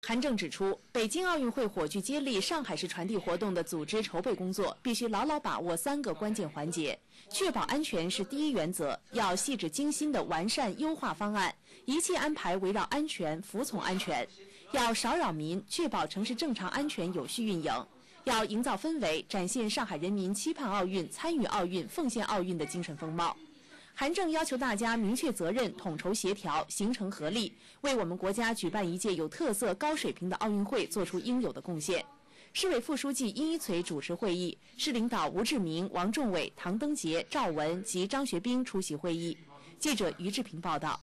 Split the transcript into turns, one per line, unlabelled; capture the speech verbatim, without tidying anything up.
韩正指出，北京奥运会火炬接力、上海市传递活动的组织筹备工作必须牢牢把握三个关键环节，确保安全是第一原则，要细致精心地完善优化方案，一切安排围绕安全、服从安全，要少扰民，确保城市正常安全有序运营，要营造氛围，展现上海人民期盼奥运、参与奥运、奉献奥运的精神风貌。韩正要求大家明确责任，统筹协调，形成合力，为我们国家举办一届有特色、高水平的奥运会做出应有的贡献。市委副书记殷一锤主持会议，市领导吴志明、王仲伟、唐登杰、赵文及张学兵出席会议。记者于志平报道。